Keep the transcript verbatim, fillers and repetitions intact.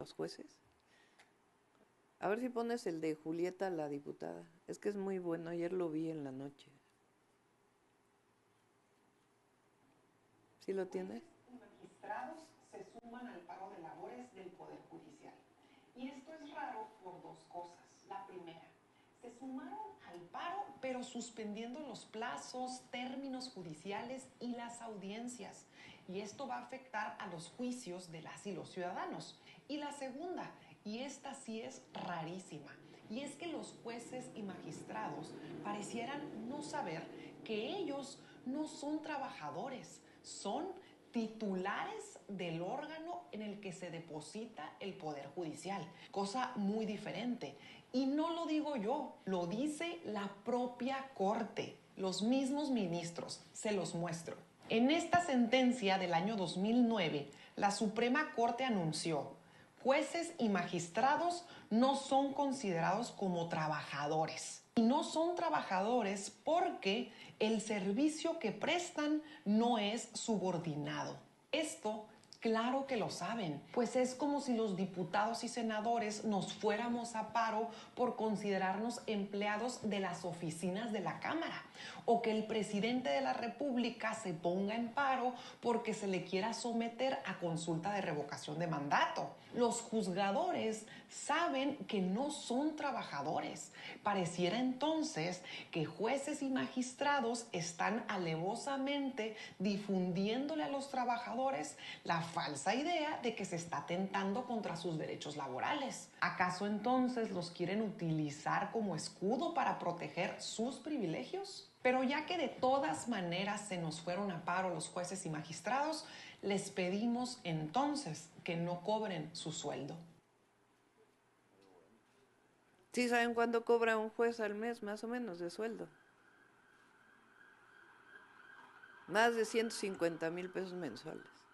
los jueces. A ver si pones el de Julieta, la diputada. Es que es muy bueno, ayer lo vi en la noche. ¿Sí lo tienes? Magistrados se suman al paro de labores del Poder Judicial. Y esto es raro por dos cosas. La primera, se sumaron al paro, pero suspendiendo los plazos, términos judiciales y las audiencias. Y esto va a afectar a los juicios de las y los ciudadanos. Y la segunda, y esta sí es rarísima, y es que los jueces y magistrados parecieran no saber que ellos no son trabajadores, son titulares del órgano en el que se deposita el Poder Judicial, cosa muy diferente. Y no lo digo yo, lo dice la propia Corte, los mismos ministros, se los muestro. En esta sentencia del año dos mil nueve, la Suprema Corte anunció: jueces y magistrados no son considerados como trabajadores. Y no son trabajadores porque el servicio que prestan no es subordinado. Esto, claro que lo saben, pues es como si los diputados y senadores nos fuéramos a paro por considerarnos empleados de las oficinas de la Cámara, o que el presidente de la República se ponga en paro porque se le quiera someter a consulta de revocación de mandato. Los juzgadores saben que no son trabajadores. Pareciera entonces que jueces y magistrados están alevosamente difundiéndole a los trabajadores la falsa idea de que se está atentando contra sus derechos laborales. ¿Acaso entonces los quieren utilizar como escudo para proteger sus privilegios? Pero ya que de todas maneras se nos fueron a paro los jueces y magistrados, les pedimos entonces que no cobren su sueldo. ¿Sí saben cuánto cobra un juez al mes, más o menos, de sueldo? Más de ciento cincuenta mil pesos mensuales.